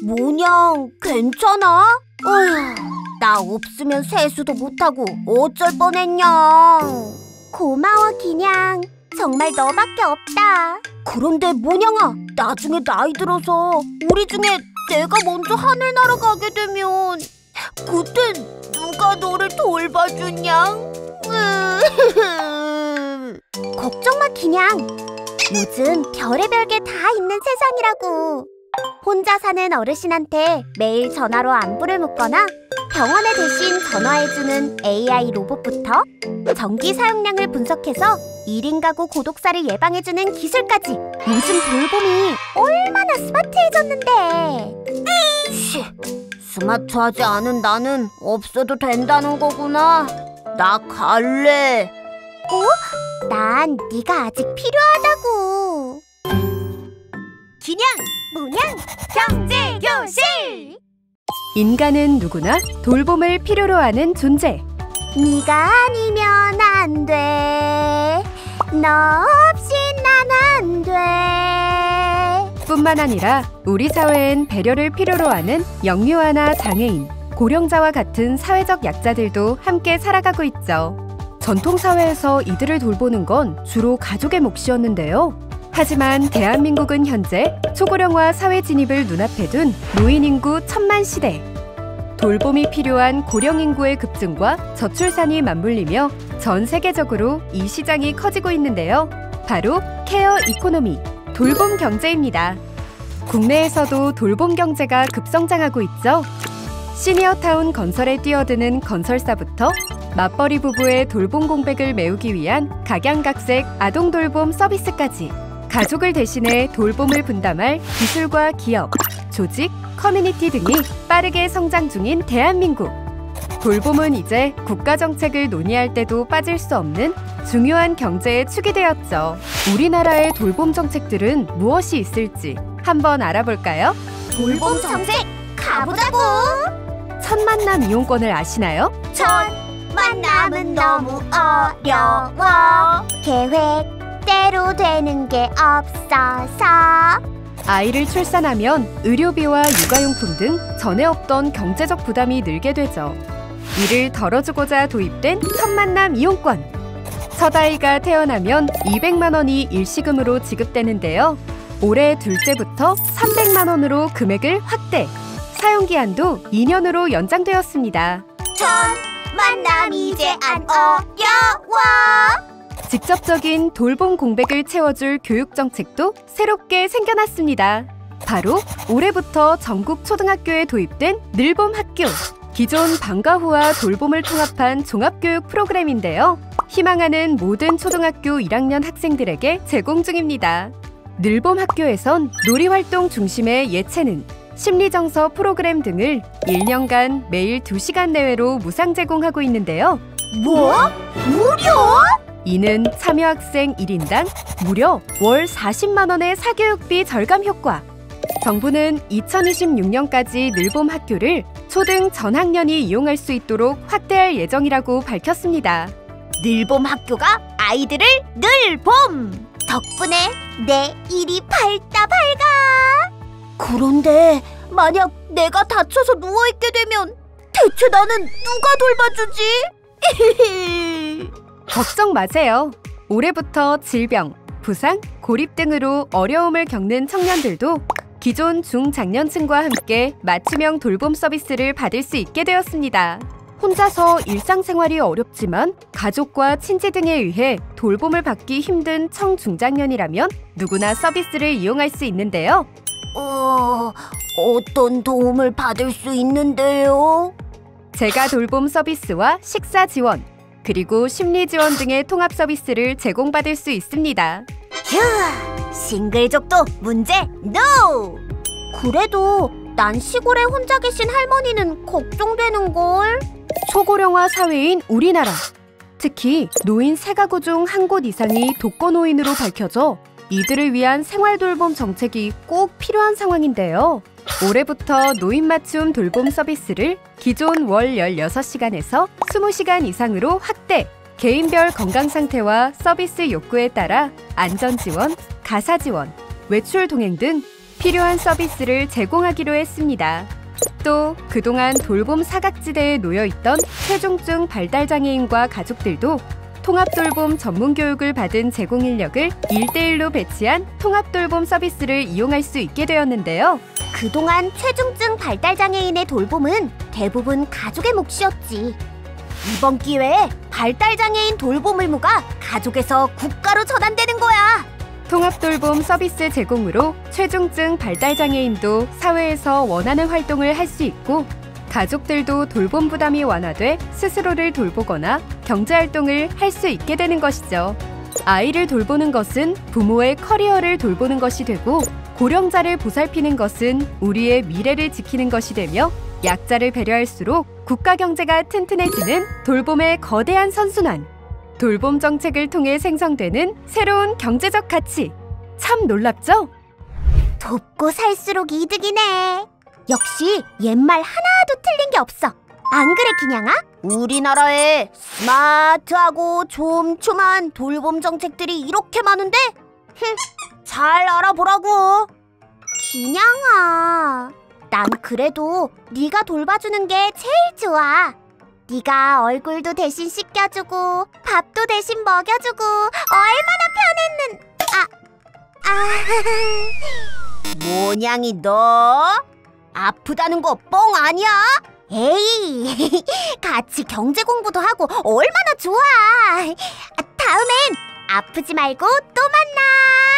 모냥, 괜찮아? 어휴, 나 없으면 세수도 못하고 어쩔 뻔했냐. 고마워, 기냥. 정말 너밖에 없다. 그런데 모냥아, 나중에 나이 들어서 우리 중에 내가 먼저 하늘나라 가게 되면 그땐 누가 너를 돌봐주냐? 걱정 마, 기냥. 요즘 별의별 게 다 있는 세상이라고. 혼자 사는 어르신한테 매일 전화로 안부를 묻거나 병원에 대신 전화해주는 AI 로봇부터 전기 사용량을 분석해서 1인 가구 고독사를 예방해주는 기술까지 요즘 돌봄이 얼마나 스마트해졌는데. 스마트하지 않은 나는 없어도 된다는 거구나. 나 갈래. 난 네가 아직 필요하다고. 기냥, 모냥, 경제교실! 인간은 누구나 돌봄을 필요로 하는 존재. 네가 아니면 안 돼. 너 없이 난 안 돼. 뿐만 아니라 우리 사회엔 배려를 필요로 하는 영유아나 장애인, 고령자와 같은 사회적 약자들도 함께 살아가고 있죠. 전통사회에서 이들을 돌보는 건 주로 가족의 몫이었는데요. 하지만 대한민국은 현재 초고령화 사회 진입을 눈앞에 둔 노인 인구 1000만 시대. 돌봄이 필요한 고령 인구의 급증과 저출산이 맞물리며 전 세계적으로 이 시장이 커지고 있는데요. 바로 케어 이코노미, 돌봄 경제입니다. 국내에서도 돌봄 경제가 급성장하고 있죠. 시니어타운 건설에 뛰어드는 건설사부터 맞벌이 부부의 돌봄 공백을 메우기 위한 각양각색 아동 돌봄 서비스까지 가족을 대신해 돌봄을 분담할 기술과 기업, 조직, 커뮤니티 등이 빠르게 성장 중인 대한민국. 돌봄은 이제 국가정책을 논의할 때도 빠질 수 없는 중요한 경제의 축이 되었죠. 우리나라의 돌봄 정책들은 무엇이 있을지 한번 알아볼까요? 돌봄 정책 가보자고. 첫 만남 이용권을 아시나요? 첫 만남은 너무 어려워. 계획대로 되는 게 없어서. 아이를 출산하면 의료비와 육아용품 등 전에 없던 경제적 부담이 늘게 되죠. 이를 덜어주고자 도입된 첫 만남 이용권. 첫 아이가 태어나면 200만 원이 일시금으로 지급되는데요. 올해 둘째부터 300만 원으로 금액을 확대. 사용기한도 2년으로 연장되었습니다. 첫 만남 이제 안 어려워. 직접적인 돌봄 공백을 채워줄 교육정책도 새롭게 생겨났습니다. 바로 올해부터 전국 초등학교에 도입된 늘봄학교. 기존 방과 후와 돌봄을 통합한 종합교육 프로그램인데요. 희망하는 모든 초등학교 1학년 학생들에게 제공 중입니다. 늘봄학교에선 놀이활동 중심의 예체능, 심리정서 프로그램 등을 1년간 매일 2시간 내외로 무상 제공하고 있는데요. 뭐? 무료? 이는 참여 학생 1인당 무려 월 40만 원의 사교육비 절감 효과. 정부는 2026년까지 늘봄학교를 초등 전학년이 이용할 수 있도록 확대할 예정이라고 밝혔습니다. 늘봄학교가 아이들을 늘봄! 덕분에 내 일이 밝다 밝아! 그런데 만약 내가 다쳐서 누워있게 되면 대체 나는 누가 돌봐주지? 걱정 마세요. 올해부터 질병, 부상, 고립 등으로 어려움을 겪는 청년들도 기존 중장년층과 함께 맞춤형 돌봄 서비스를 받을 수 있게 되었습니다. 혼자서 일상생활이 어렵지만 가족과 친지 등에 의해 돌봄을 받기 힘든 청중장년이라면 누구나 서비스를 이용할 수 있는데요. 어떤 도움을 받을 수 있는데요? 재가 돌봄 서비스와 식사 지원, 그리고 심리 지원 등의 통합 서비스를 제공받을 수 있습니다. 휴! 싱글족도 문제 NO! 그래도 난 시골에 혼자 계신 할머니는 걱정되는걸. 초고령화 사회인 우리나라. 특히 노인 3가구 중 한 곳 이상이 독거노인으로 밝혀져 이들을 위한 생활돌봄 정책이 꼭 필요한 상황인데요. 올해부터 노인 맞춤 돌봄 서비스를 기존 월 16시간에서 20시간 이상으로 확대! 개인별 건강 상태와 서비스 욕구에 따라 안전 지원, 가사 지원, 외출 동행 등 필요한 서비스를 제공하기로 했습니다. 또 그동안 돌봄 사각지대에 놓여있던 체중증 발달장애인과 가족들도 통합돌봄 전문교육을 받은 제공 인력을 1대1로 배치한 통합돌봄 서비스를 이용할 수 있게 되었는데요. 그동안 체중증 발달장애인의 돌봄은 대부분 가족의 몫이었지. 이번 기회에 발달장애인 돌봄 의무가 가족에서 국가로 전환되는 거야. 통합돌봄 서비스 제공으로 체중증 발달장애인도 사회에서 원하는 활동을 할 수 있고 가족들도 돌봄 부담이 완화돼 스스로를 돌보거나 경제활동을 할 수 있게 되는 것이죠. 아이를 돌보는 것은 부모의 커리어를 돌보는 것이 되고 고령자를 보살피는 것은 우리의 미래를 지키는 것이 되며 약자를 배려할수록 국가 경제가 튼튼해지는 돌봄의 거대한 선순환. 돌봄 정책을 통해 생성되는 새로운 경제적 가치. 참 놀랍죠? 돕고 살수록 이득이네. 역시 옛말 하나도 틀린 게 없어. 안 그래, 기냥아? 우리나라에 스마트하고 촘촘한 돌봄 정책들이 이렇게 많은데? 잘 알아보라고. 기냥아, 난 그래도 네가 돌봐주는 게 제일 좋아. 네가 얼굴도 대신 씻겨주고 밥도 대신 먹여주고 얼마나 편했는. 모냥이 너 아프다는 거 뻥 아니야? 에이, 같이 경제 공부도 하고 얼마나 좋아. 다음엔 아프지 말고 또 만나.